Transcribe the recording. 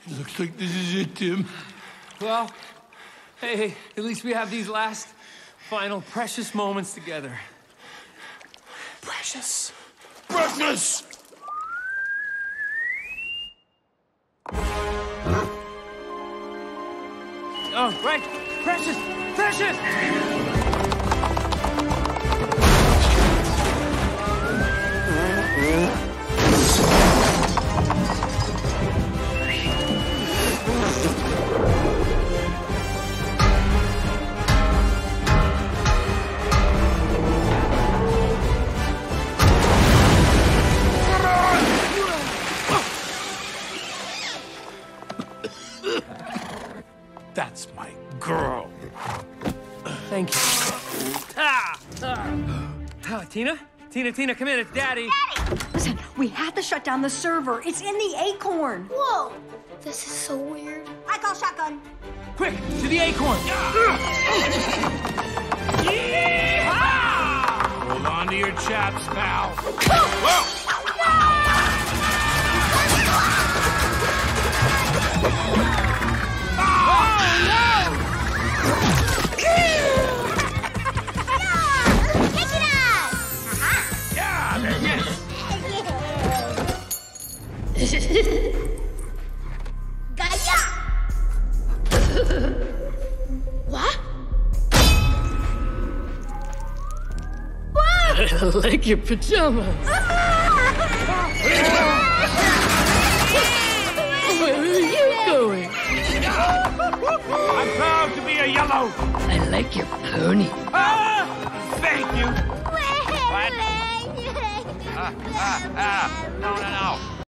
It looks like this is it, Tim. Well, hey, at least we have these last, final, precious moments together. Precious. Precious! Oh, right. Precious! Precious! That's my girl. Thank you. Tina? Tina, come in. It's Daddy. Daddy! Listen, we have to shut down the server. It's in the acorn. Whoa! This is so weird. I call shotgun. Quick, to the acorn. Hold on to your chaps, pal. Whoa! Gaya! What? I like your pajamas. Where are you going? I'm proud to be a yellow. I like your pony. Thank you. What? No.